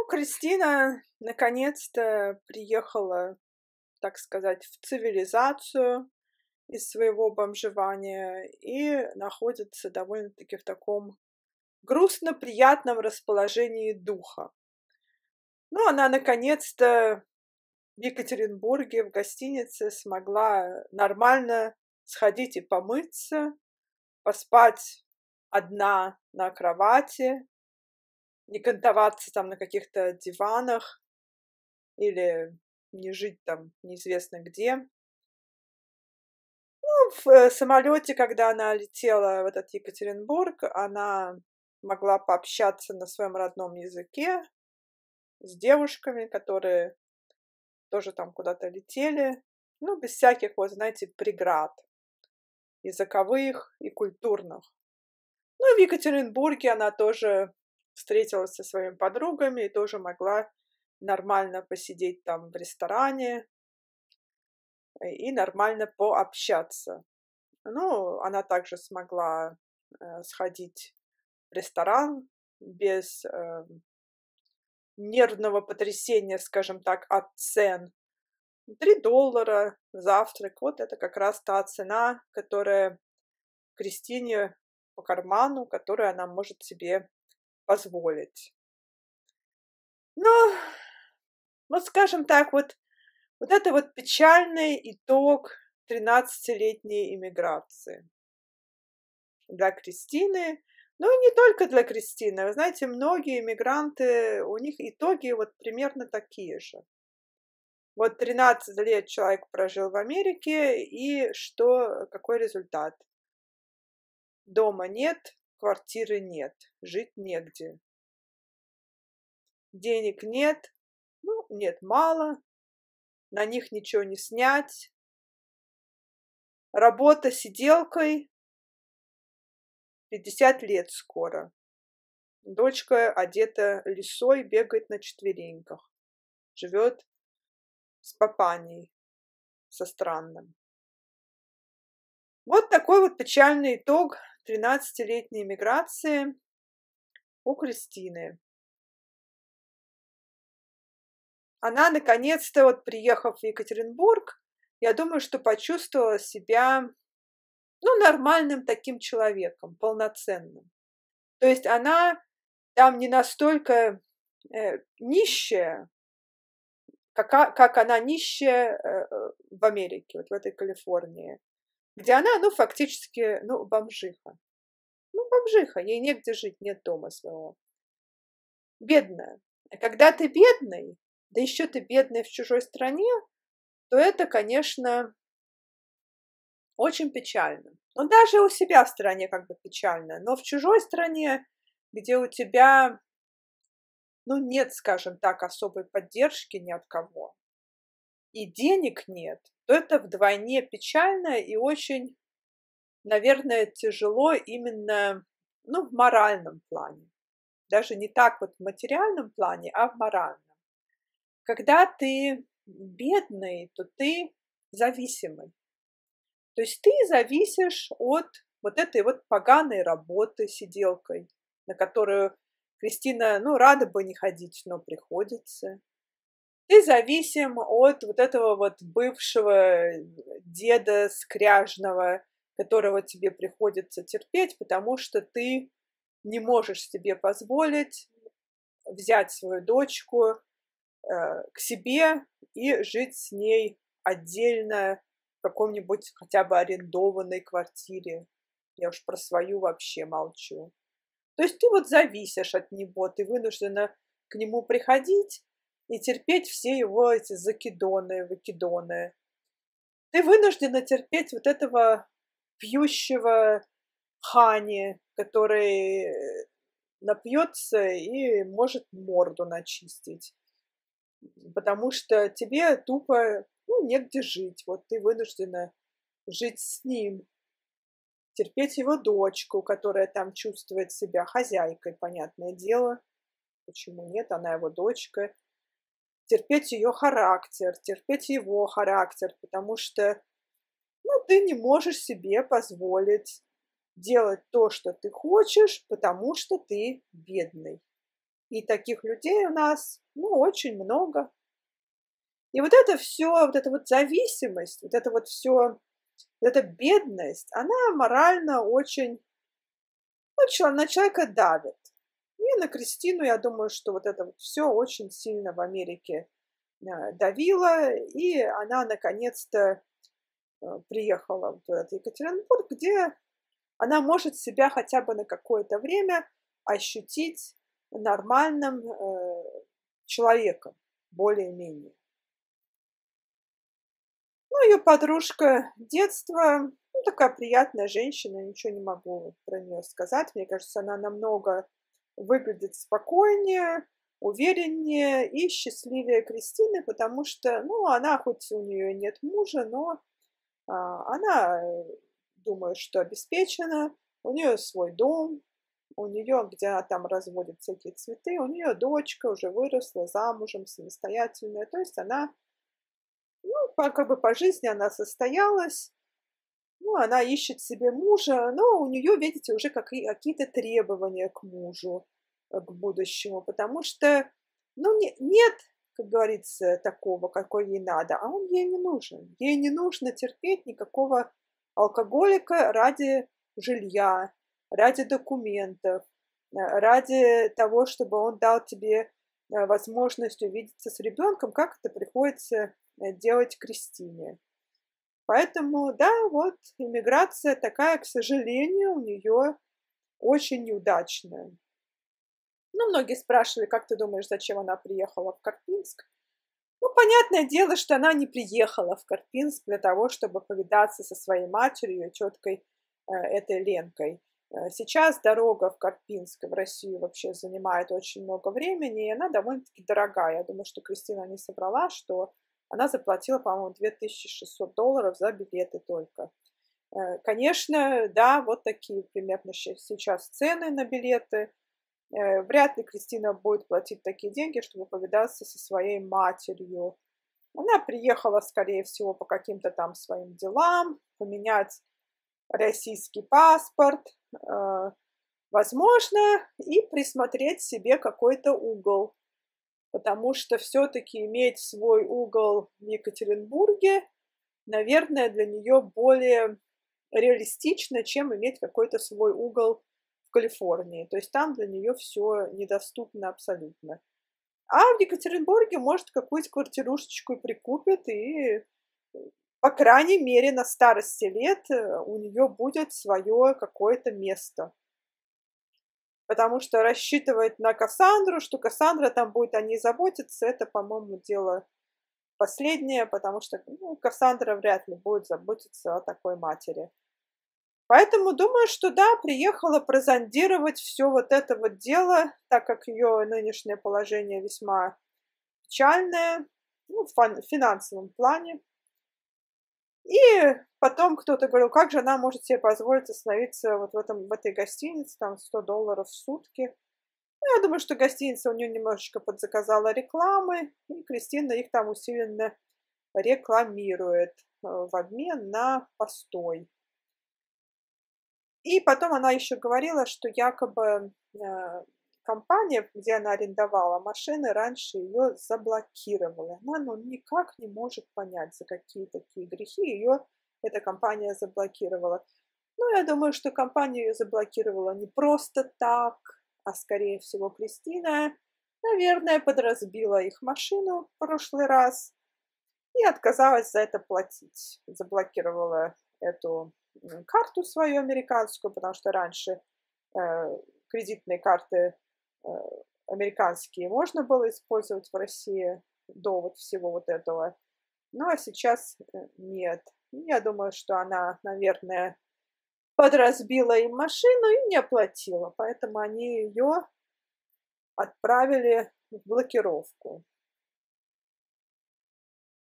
Кристина наконец-то приехала, так сказать, в цивилизацию из своего бомжевания и находится довольно-таки в таком грустно-приятном расположении духа. Ну, она наконец-то в Екатеринбурге в гостинице смогла нормально сходить и помыться, поспать одна на кровати, не кантоваться там на каких-то диванах или не жить там неизвестно где. Ну, в самолете, когда она летела в этот Екатеринбург, она могла пообщаться на своем родном языке с девушками, которые тоже там куда-то летели, ну, без всяких, вот, знаете, преград языковых и культурных. Ну, и в Екатеринбурге она тоже встретилась со своими подругами и тоже могла нормально посидеть там в ресторане и нормально пообщаться. Ну, она также смогла сходить в ресторан без нервного потрясения, скажем так, от цен. $3 завтрак. Вот это как раз та цена, которая Кристине по карману, которую она может себе позволить. Но, вот скажем так, вот это вот печальный итог 13-летней иммиграции для Кристины. Ну и не только для Кристины. Вы знаете, многие иммигранты, у них итоги вот примерно такие же. Вот 13 лет человек прожил в Америке, и что, какой результат? Дома нет, квартиры нет, жить негде. Денег нет, ну, нет, мало, на них ничего не снять. Работа сиделкой 50 лет скоро. Дочка одета лисой, бегает на четвереньках. Живет с папаней, со странным. Вот такой вот печальный итог 13-летней миграции у Кристины. Она, наконец-то, вот приехав в Екатеринбург, я думаю, что почувствовала себя, ну, нормальным таким человеком, полноценным. То есть она там не настолько нищая, как она нищая в Америке, вот в этой Калифорнии, где она, ну, фактически, ну, бомжиха. Ну, бомжиха, ей негде жить, нет дома своего. Бедная. А когда ты бедный, да еще ты бедный в чужой стране, то это, конечно, очень печально. Ну, даже у себя в стране как бы печально, но в чужой стране, где у тебя, ну, нет, скажем так, особой поддержки ни от кого, и денег нет, то это вдвойне печально и очень, наверное, тяжело именно, ну, в моральном плане. Даже не так вот в материальном плане, а в моральном. Когда ты бедный, то ты зависимый. То есть ты зависишь от вот этой вот поганой работы сиделкой, на которую Кристина, ну, рада бы не ходить, но приходится. Ты зависим от вот этого вот бывшего деда скряжного, которого тебе приходится терпеть, потому что ты не можешь себе позволить взять свою дочку к себе и жить с ней отдельно в каком-нибудь хотя бы арендованной квартире. Я уж про свою вообще молчу. То есть ты вот зависишь от него, ты вынуждена к нему приходить и терпеть все его эти закидоны, выкидоны. Ты вынуждена терпеть вот этого пьющего Хани, который напьется и может морду начистить. Потому что тебе тупо, ну, негде жить. Вот ты вынуждена жить с ним, терпеть его дочку, которая там чувствует себя хозяйкой, понятное дело. Почему нет? Она его дочка. Терпеть ее характер, терпеть его характер, потому что, ну, ты не можешь себе позволить делать то, что ты хочешь, потому что ты бедный. И таких людей у нас, ну, очень много. И вот это все, вот эта вот зависимость, вот это вот все, вот эта бедность, она морально очень, ну, на человека давит. И на Кристину, я думаю, что вот это вот всё очень сильно в Америке, давило, и она наконец-то, приехала в этот Екатеринбург, где она может себя хотя бы на какое-то время ощутить нормальным, человеком, более-менее. Ну, ее подружка детства, ну, такая приятная женщина, ничего не могу про нее сказать. Мне кажется, она намного выглядит спокойнее, увереннее и счастливее Кристины, потому что, ну, она хоть у нее нет мужа, но она, думаю, что обеспечена, у нее свой дом, у нее, где она там разводит всякие цветы, у нее дочка уже выросла, замужем, самостоятельная, то есть она, ну, как бы по жизни она состоялась, ну, она ищет себе мужа, но у нее, видите, уже какие-то требования к мужу, к будущему, потому что, ну, нет, как говорится, такого, какой ей надо, а он ей не нужен. Ей не нужно терпеть никакого алкоголика ради жилья, ради документов, ради того, чтобы он дал тебе возможность увидеться с ребенком, как это приходится делать Кристине. Поэтому, да, вот иммиграция такая, к сожалению, у нее очень неудачная. Ну, многие спрашивали, как ты думаешь, зачем она приехала в Карпинск? Ну, понятное дело, что она не приехала в Карпинск для того, чтобы повидаться со своей матерью и теткой этой Ленкой. Сейчас дорога в Карпинск, в Россию вообще занимает очень много времени, и она довольно-таки дорогая. Я думаю, что Кристина не собрала, что она заплатила, по-моему, $2600 за билеты только. Конечно, да, вот такие примерно сейчас цены на билеты. Вряд ли Кристина будет платить такие деньги, чтобы повидаться со своей матерью. Она приехала, скорее всего, по каким-то там своим делам, поменять российский паспорт, возможно, и присмотреть себе какой-то угол. Потому что все-таки иметь свой угол в Екатеринбурге, наверное, для нее более реалистично, чем иметь какой-то свой угол в Калифорнии. То есть там для нее все недоступно абсолютно. А в Екатеринбурге, может, какую-то квартирушечку и прикупит, и, по крайней мере, на старости лет у нее будет свое какое-то место. Потому что рассчитывать на Кассандру, что Кассандра там будет о ней заботиться, это, по-моему, дело последнее, потому что, ну, Кассандра вряд ли будет заботиться о такой матери. Поэтому думаю, что да, приехала прозондировать все вот это вот дело, так как ее нынешнее положение весьма печальное, ну, в финансовом плане. И потом кто-то говорил, как же она может себе позволить остановиться вот в этой гостинице, там $100 в сутки. Ну, я думаю, что гостиница у нее немножечко подзаказала рекламы, и Кристина их там усиленно рекламирует в обмен на постой. И потом она еще говорила, что якобы компания, где она арендовала машины, раньше ее заблокировала. Она, ну, никак не может понять, за какие такие грехи ее эта компания заблокировала. Ну, я думаю, что компания ее заблокировала не просто так, а скорее всего Кристина, наверное, подразбила их машину в прошлый раз и отказалась за это платить. Заблокировала эту карту свою американскую, потому что раньше кредитные карты э, американские можно было использовать в России до вот всего вот этого. Ну, а сейчас нет. Я думаю, что она, наверное, подразбила им машину и не оплатила, поэтому они ее отправили в блокировку.